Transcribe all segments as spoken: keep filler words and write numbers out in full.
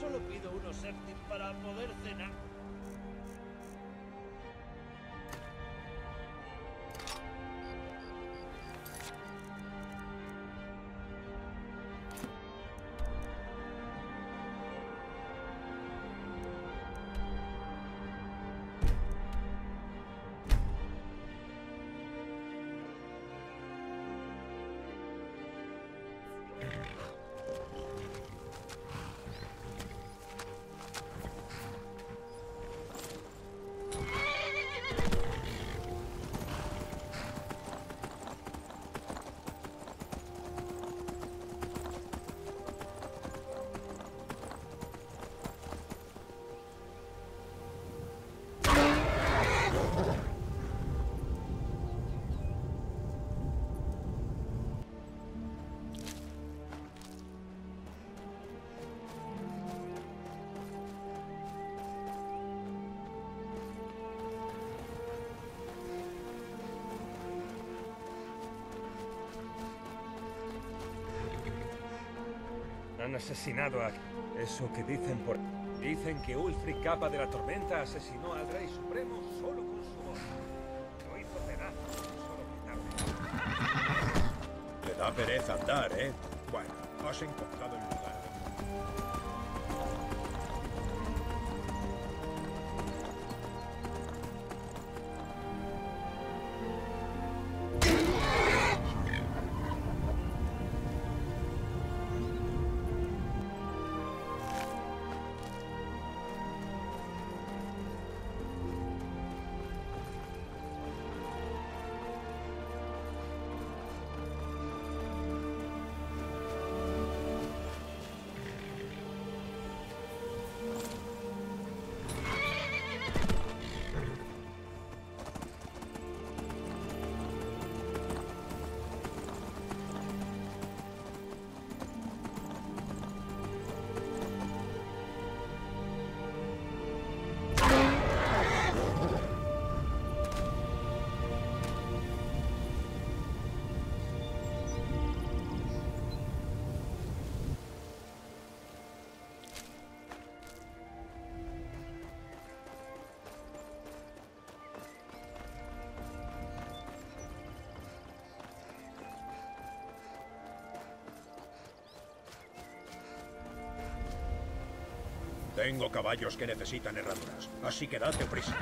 Solo pido unos séptim para poder cenar. Han asesinado a... Eso que dicen por... Dicen que Ulfric, capa de la tormenta, asesinó al Rey Supremo solo con su voz. Lo hizo pedazos con solo gritarle. Le da pereza andar, ¿eh? Bueno, has encontrado el lugar. Tengo caballos que necesitan herraduras, así que date prisa.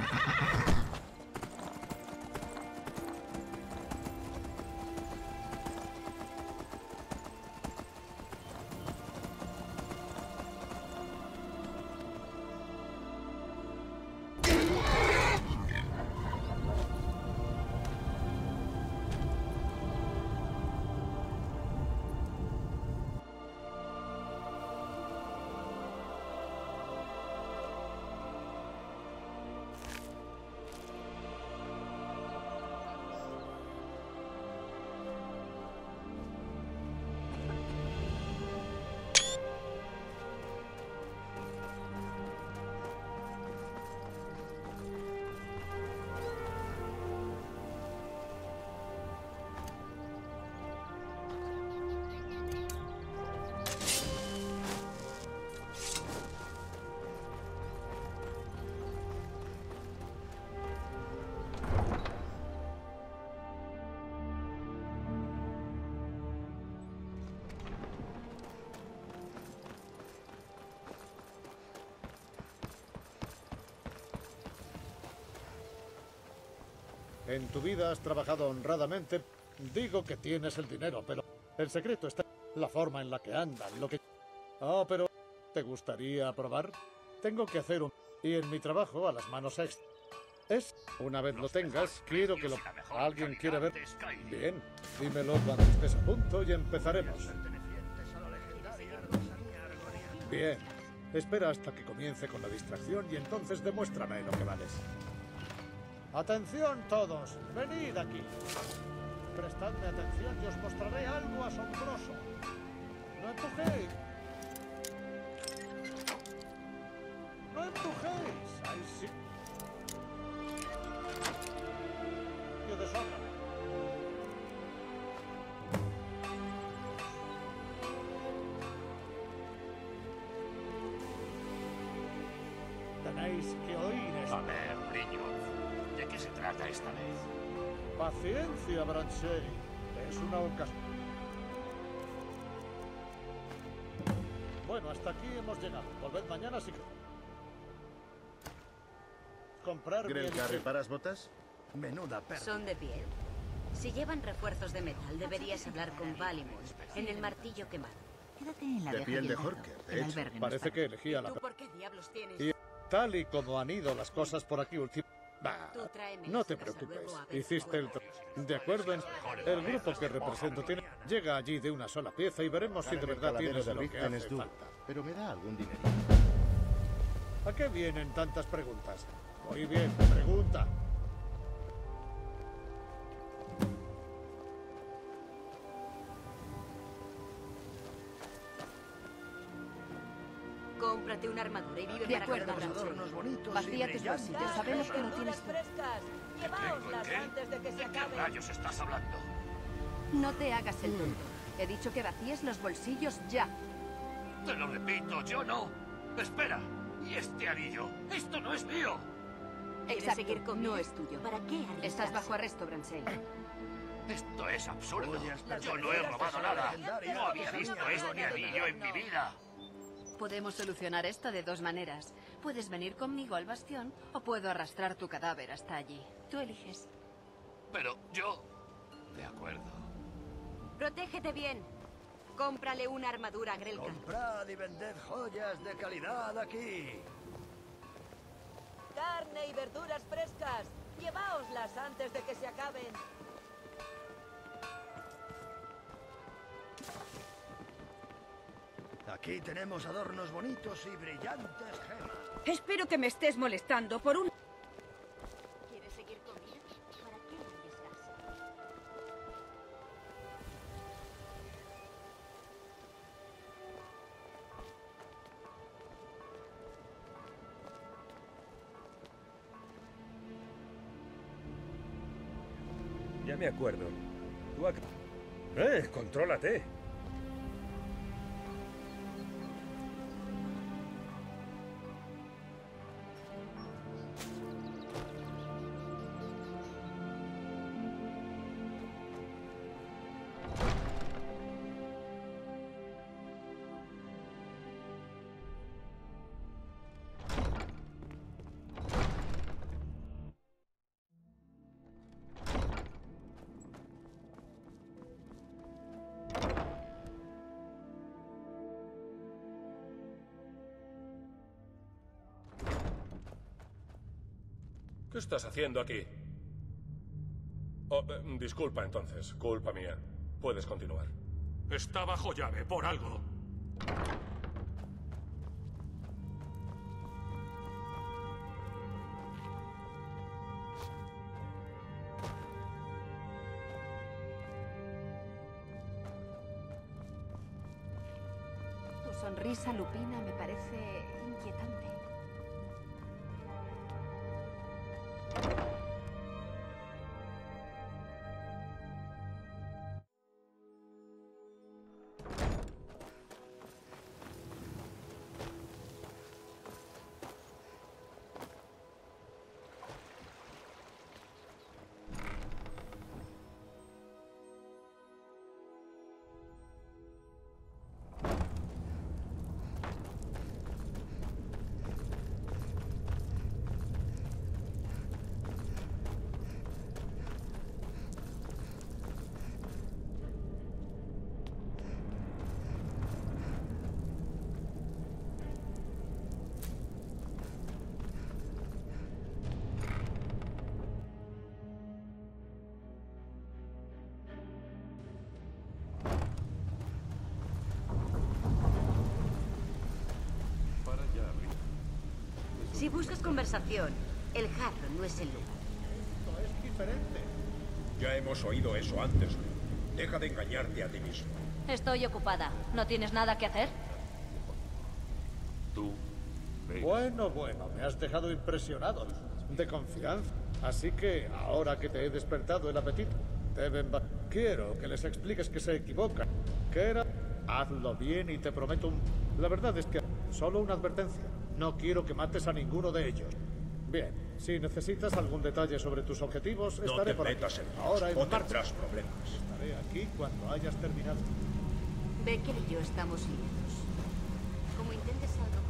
En tu vida has trabajado honradamente. Digo que tienes el dinero, pero el secreto está en la forma en la que andan, lo que... Oh, pero ¿te gustaría probar? Tengo que hacer un... Y en mi trabajo, a las manos extras. Es... Una vez lo tengas, quiero que lo... ¿Alguien quiere ver? Bien, dímelo cuando estés a punto y empezaremos. Bien, espera hasta que comience con la distracción y entonces demuéstrame lo que vales. ¡Atención todos! ¡Venid aquí! Prestadme atención y os mostraré algo asombroso. ¡No empujéis! ¡No empujéis! ¡Ay, sí! ¡Yo de sobra! Tenéis que oír esto. A ver, Brynjolf, ¿de qué se trata esta vez? Paciencia, Branchey. Es una ocasión. Bueno, hasta aquí hemos llegado. Volved mañana si... Comprar Grelka, bien... ¿reparas botas? Menuda perra. Son de piel. Si llevan refuerzos de metal, deberías hablar con Valimon en el martillo quemado. Quédate en la De vieja piel de Guilderdo. Horker, de El hecho. albergue no es Parece para que elegía la... ¿Tú por qué diablos tienes? Y tal y como han ido las cosas por aquí últimamente... Bah, Tú tráeme no las te cosas preocupes. luego a ver Hiciste el... tra- De acuerdo en... El grupo que represento tiene... Llega allí de una sola pieza y veremos si de El verdad calavero tienes de lo que Richten es hace duro, falta. pero me da algún dinero. ¿A qué vienen tantas preguntas? Muy bien, pregunta. Cómprate una armadura y vive De para acuerdo, ganar. Adornos bonitos Vacía y tus brillantes. bolsillos. Sabemos que no tienes... frescas! ¡Llevaoslas ¿Qué? antes de que se ¿De qué acaben! rayos estás hablando? No te hagas el tonto. He dicho que vacíes los bolsillos ya. Te lo repito, yo no. Espera, ¿y este anillo? Esto no es mío. ¿Quieres Exacto, seguir conmigo? no es tuyo. ¿Para qué arriesgarse? Estás bajo arresto, Branchey. Esto es absurdo. Las Yo no he verduras robado son nada. legendarias. No había visto este anillo en mi vida. Podemos solucionar esto de dos maneras. Puedes venir conmigo al bastión o puedo arrastrar tu cadáver hasta allí. Tú eliges. Pero yo... De acuerdo. Protégete bien. Cómprale una armadura a Grelka. Comprad y vended joyas de calidad aquí. ¡Carne y verduras frescas! ¡Llevaoslas antes de que se acaben! Aquí tenemos adornos bonitos y brillantes gemas. Espero que me estés molestando por un... ¿Quieres seguir conmigo? ¿Para qué arriesgarse? Ya me acuerdo. Tú ac- ¡Eh! ¡Contrólate! ¿Qué estás haciendo aquí? Oh, eh, disculpa entonces, culpa mía. Puedes continuar. Está bajo llave, por algo. Tu sonrisa lupina me parece inquietante. Si buscas conversación, el jarro no es el lugar. Esto es diferente. Ya hemos oído eso antes. Deja de engañarte a ti mismo. Estoy ocupada. ¿No tienes nada que hacer? Tú. ves. Bueno, bueno, me has dejado impresionado. De confianza. Así que, ahora que te he despertado el apetito, deben... va- Quiero que les expliques que se equivocan. Que era... Hazlo bien y te prometo un... La verdad es que... Solo una advertencia. No quiero que mates a ninguno de ellos. Bien, si necesitas algún detalle sobre tus objetivos, No estaré te por aquí. metas en líos, Ahora en o marcha. tendrás problemas. Estaré aquí cuando hayas terminado. Becker y yo estamos liados. Como intentes algo